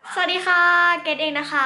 สวัสดีค่ะเกดเองนะคะ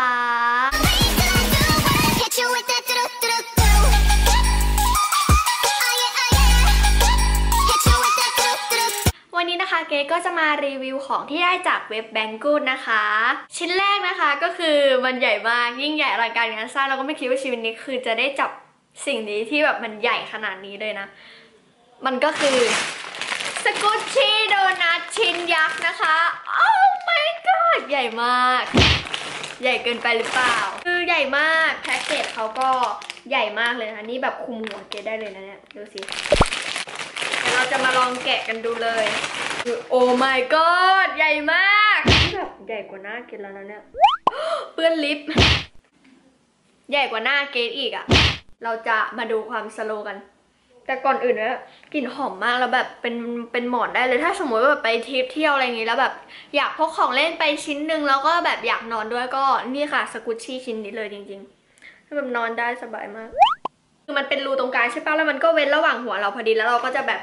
วันนี้นะคะเกดก็จะมารีวิวของที่ได้จากเว็บ Banggood นะคะชิ้นแรกนะคะก็คือมันใหญ่มากยิ่งใหญ่อลังการงานสร้างเราก็ไม่คิดว่าชีวิตนี้คือจะได้จับสิ่งนี้ที่แบบมันใหญ่ขนาดนี้เลยนะมันก็คือสกูชชี่โดนัทชิ้นยักษ์นะคะโอ้ my god ใหญ่มากใหญ่เกินไปหรือเปล่าคือใหญ่มากแพ็กเกจเขาก็ใหญ่มากเลยนะนี่แบบคุมหัวเกดได้เลยนะเนี่ยดูสิเดี๋ยวเราจะมาลองแกะกันดูเลยโอ้ my god ใหญ่มากแบบใหญ่กว่าหน้าเกดแล้วนะเนี่ยเปื้อนลิปใหญ่กว่าหน้าเกดอีกอะเราจะมาดูความสโลว์กันแต่ก่อนอื่นเนี่ยกลิ่นหอมมากแล้วแบบเป็นหมอนได้เลยถ้าสมมติว่าแบบไปทริปเที่ยวอะไรอย่างงี้แล้วแบบอยากพกของเล่นไปชิ้นหนึ่งแล้วก็แบบอยากนอนด้วยก็นี่ค่ะสกูชชี่ชิ้นนี้เลยจริงๆแบบนอนได้สบายมากคือมันเป็นรูตรงกลางใช่ปะแล้วมันก็เว้นระหว่างหัวเราพอดีแล้วเราก็จะแบบ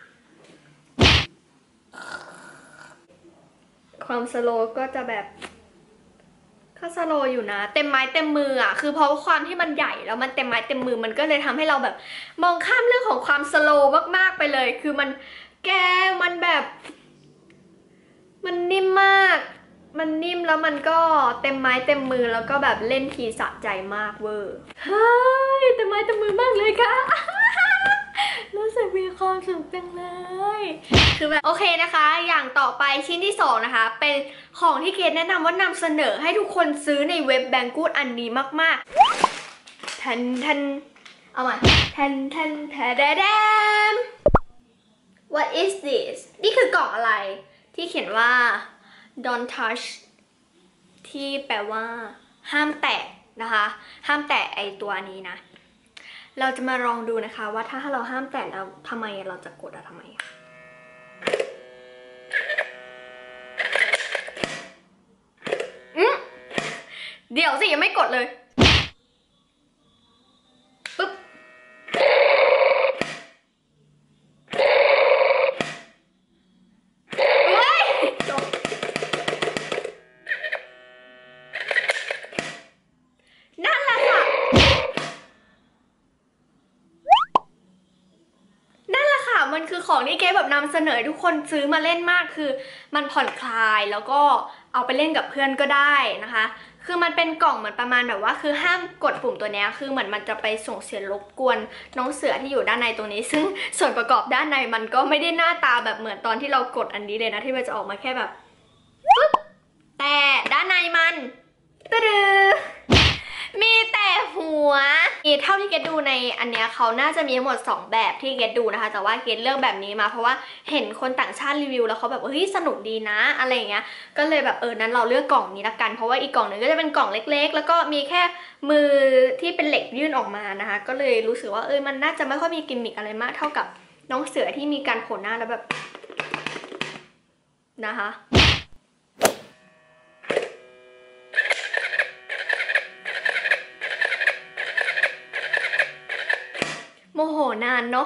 ความสโลว์ก็จะแบบก็สโลอยู่นะเต็มไม้เต็มมืออ่ะคือเพราะความที่มันใหญ่แล้วมันเต็มไม้เต็มมือมันก็เลยทำให้เราแบบมองข้ามเรื่องของความสโลมากๆไปเลยคือมันมันแบบมันนิ่มมากมันนิ่มแล้วมันก็เต็มไม้เต็มมือแล้วก็แบบเล่นทีสะใจมากเวอร์เฮ้ยเต็มไม้เต็มมือมากเลยค่ะรู้สึกมีความสุขจังเลยคือแบบโอเคนะคะอย่างต่อไปชิ้นที่2นะคะเป็นของที่เกดแนะนำว่านำเสนอให้ทุกคนซื้อในเว็บ Banggood อันนี้มากๆทันเอามาทันแดม What is this นี่คือกล่องอะไรที่เขียนว่า Don't touch ที่แปลว่าห้ามแตะนะคะห้ามแตะไอตัวนี้นะเราจะมาลองดูนะคะว่าถ้าเราห้ามแตะแล้วทำไมเราจะกดทำไมเดี๋ยวสิยังไม่กดเลยปึ๊บมันคือของที่เกดแบบนำเสนอทุกคนซื้อมาเล่นมากคือมันผ่อนคลายแล้วก็เอาไปเล่นกับเพื่อนก็ได้นะคะคือมันเป็นกล่องเหมือนประมาณแบบว่าคือห้ามกดปุ่มตัวนี้คือเหมือนมันจะไปส่งเสียงรบกวนน้องเสือที่อยู่ด้านในตรงนี้ซึ่งส่วนประกอบด้านในมันก็ไม่ได้หน้าตาแบบเหมือนตอนที่เรากดอันนี้เลยนะที่มันจะออกมาแค่แบบปึ๊บแต่ด้านในมันตะดือมีแต่หัวเท่าที่เกดดูในอันเนี้ยเขาน่าจะมีทั้งหมด2แบบที่เกดดูนะคะแต่ว่าเกดเลือกแบบนี้มาเพราะว่าเห็นคนต่างชาติรีวิวแล้วเขาแบบเฮ้ยสนุกดีนะอะไรอย่างเงี้ยก็เลยแบบนั้นเราเลือกกล่องนี้ละกันเพราะว่าอีกกล่องหนึ่งก็จะเป็นกล่องเล็กๆแล้วก็มีแค่มือที่เป็นเหล็กยื่นออกมานะคะก็เลยรู้สึกว่ามันน่าจะไม่ค่อยมีกิมมิคอะไรมากเท่ากับน้องเสือที่มีการโผล่หน้าแล้วแบบนะคะโมโหนานเนาะ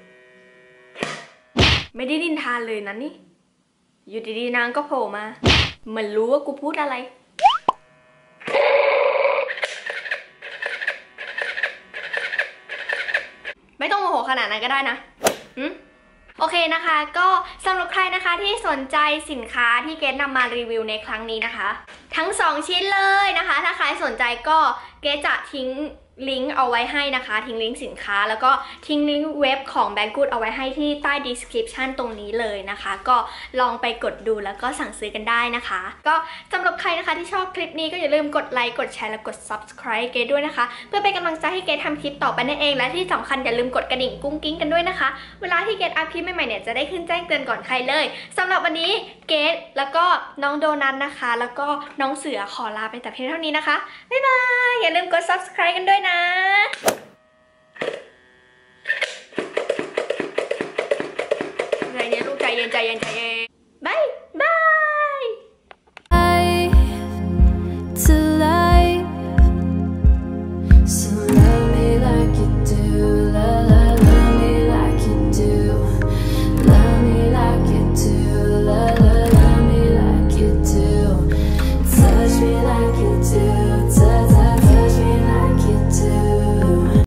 ไม่ได้ดินทานเลยนะนี่อยู่ดีๆนางก็โผล่มาเหมือนรู้ว่ากูพูดอะไรไม่ต้องโมโหขนาดนั้นก็ได้นะโอเคนะคะก็สำหรับใครนะคะที่สนใจสินค้าที่เกดนำมารีวิวในครั้งนี้นะคะทั้ง2ชิ้นเลยนะคะถ้าใครสนใจก็เกดจะทิ้งลิงก์เอาไว้ให้นะคะทิ้งลิงก์สินค้าแล้วก็ทิ้งลิงก์เว็บของ Banggood เอาไว้ให้ที่ใต้ description ตรงนี้เลยนะคะก็ลองไปกดดูแล้วก็สั่งซื้อกันได้นะคะก็สำหรับใครนะคะที่ชอบคลิปนี้ก็อย่าลืมกดไลค์กดแชร์และกด subscribe เกดด้วยนะคะเพื่อเป็นกำลังใจให้เกดทำคลิปต่อไปนั่นเองและที่สำคัญอย่าลืมกดกระดิ่งกุ้งกิ้งกันด้วยนะคะเวลาที่เกดอัพคลิปใหม่ๆเนี่ยจะได้ขึ้นแจ้งเตือนก่อนใครเลยสำหรับวันนี้เกดแล้วก็น้องโดนัทนะคะแล้วก็น้องเสือขอลาไปแต่เพียงเท่านี้นะคะบ๊ายบายอย่าลืมกด subscribe กันด้วยนะอะไรเนี่ยลูกใจเย็น